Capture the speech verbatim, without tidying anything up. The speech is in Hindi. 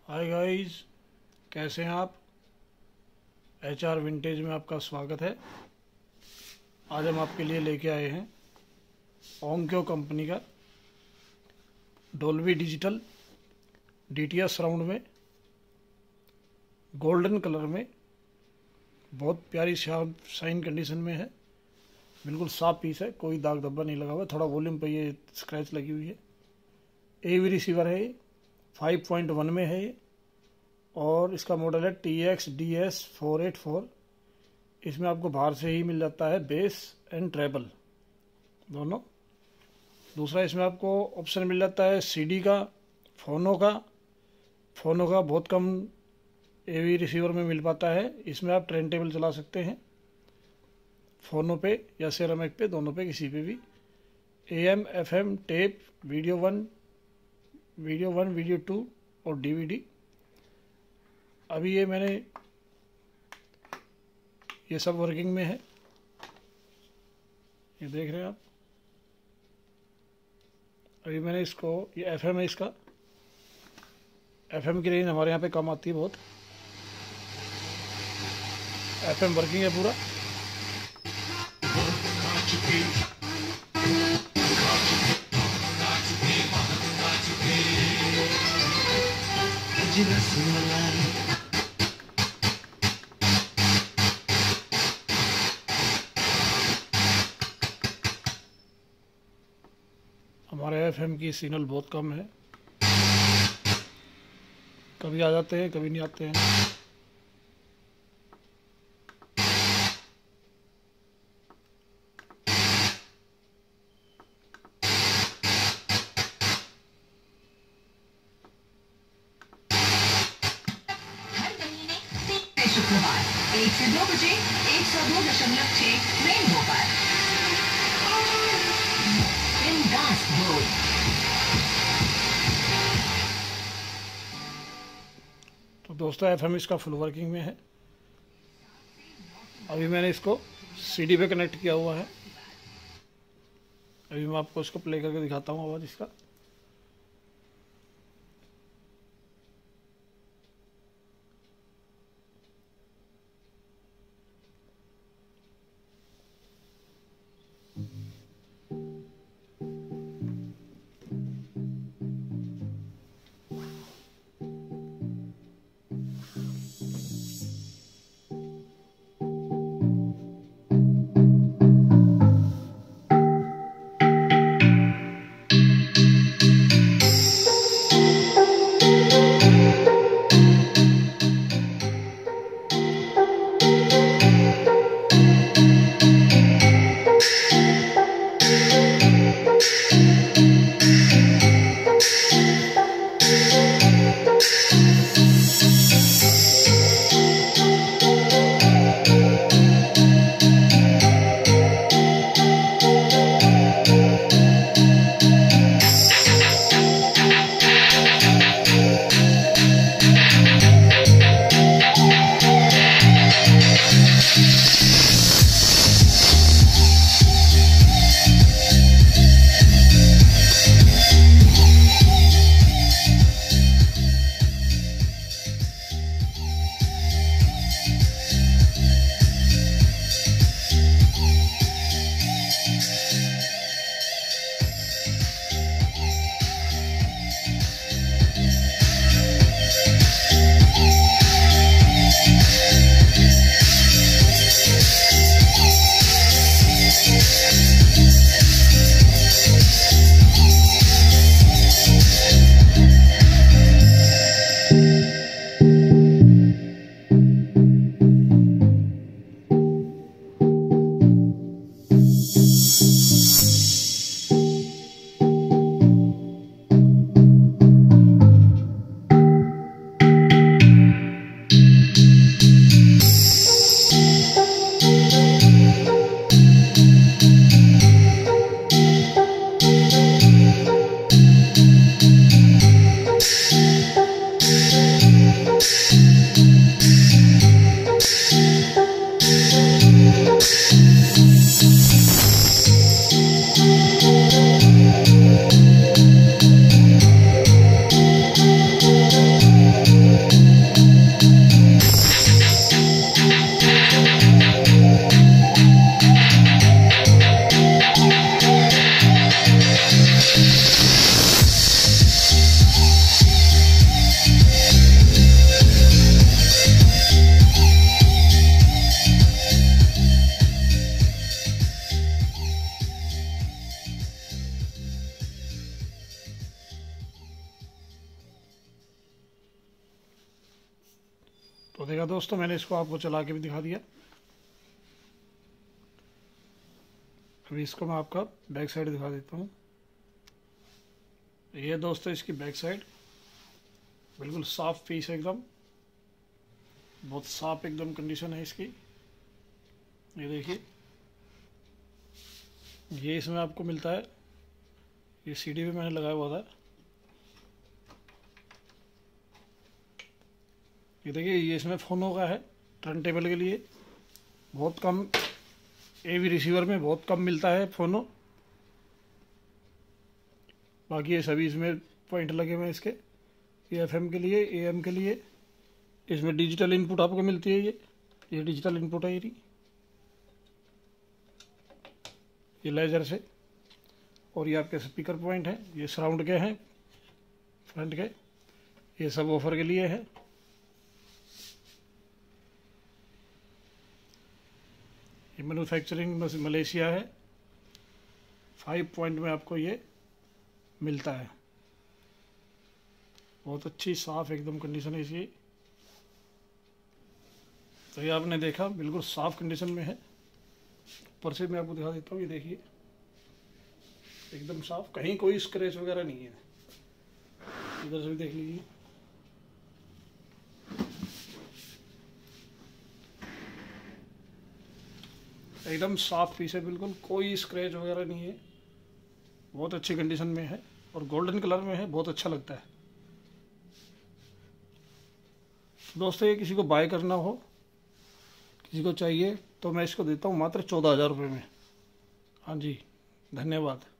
हाय गाइस, कैसे हैं आप। एच आर विंटेज में आपका स्वागत है। आज हम आपके लिए लेके आए हैं ओंक्यो कंपनी का Dolby digital D T S sound में गोल्डन कलर में बहुत प्यारी शाइन कंडीशन में है। बिल्कुल साफ पीस है, कोई दाग धब्बा नहीं लगा हुआ। थोड़ा वॉल्यूम पे ये स्क्रैच लगी हुई है। एवी रिसीवर है, ये फाइव पॉइंट वन में है ये, और इसका मॉडल है T X D S four eight four. इसमें आपको बाहर से ही मिल जाता है बेस एंड ट्रेबल दोनों। दूसरा, इसमें आपको ऑप्शन मिल जाता है सीडी का, फोनो का। फोनो का बहुत कम एवी रिसीवर में मिल पाता है। इसमें आप ट्रेन टेबल चला सकते हैं फोनो पे या सेरामिक पे, दोनों पे, किसी पे भी। A M F M tape, video one video one video two और डी वी डी। अभी ये मैंने ये सब वर्किंग में है, ये देख रहे हैं आप। अभी मैंने इसको, ये एफ एम है इसका। एफ एम की रेंज हमारे यहाँ पे कम आती है बहुत। एफ एम वर्किंग है पूरा। हमारे एफ एम की सिग्नल बहुत कम है, कभी आ जाते हैं कभी नहीं आते हैं। शुक्रवार एक से दो बजे एक सौ दो दशमलव छह रेनबो पर बिंदास बोल। तो दोस्तों, एफ एम इसका फुल वर्किंग में है। अभी मैंने इसको सीडी पे कनेक्ट किया हुआ है। अभी मैं आपको इसको प्ले करके दिखाता हूँ आवाज़ इसका। तो देखा दोस्तों, मैंने इसको आपको चला के भी दिखा दिया। अभी इसको मैं आपका बैक साइड दिखा देता हूँ। ये दोस्तों इसकी बैक साइड बिल्कुल साफ पीस है, एकदम बहुत साफ एकदम कंडीशन है इसकी। ये देखिए, ये इसमें आपको मिलता है, ये सीडी भी मैंने लगाया हुआ था। ये देखिए, ये इसमें फ़ोनों का है, टर्न टेबल के लिए। बहुत कम एवी रिसीवर में बहुत कम मिलता है फ़ोनो। बाकी ये सभी इसमें पॉइंट लगे हुए हैं इसके, ये एफएम के लिए, एएम के लिए। इसमें डिजिटल इनपुट आपको मिलती है, ये ये डिजिटल इनपुट है। ये ये लेजर से। और ये आपके स्पीकर पॉइंट हैं, ये सराउंड के हैं, फ्रंट के। ये सब ऑफर के लिए है। ये मैन्युफैक्चरिंग मलेशिया है। फाइव पॉइंट में आपको ये मिलता है। बहुत अच्छी साफ एकदम कंडीशन है इसकी। तो ये आपने देखा, बिल्कुल साफ कंडीशन में है। ऊपर से मैं आपको दिखा देता हूँ, ये देखिए एकदम साफ, कहीं कोई स्क्रैच वगैरह नहीं है। इधर से भी देख लीजिए। एकदम साफ पीस है, बिल्कुल कोई स्क्रैच वगैरह नहीं है। बहुत अच्छी कंडीशन में है और गोल्डन कलर में है, बहुत अच्छा लगता है। दोस्तों, ये किसी को बाय करना हो, किसी को चाहिए, तो मैं इसको देता हूँ मात्र चौदह हज़ार रुपये में। हाँ जी, धन्यवाद।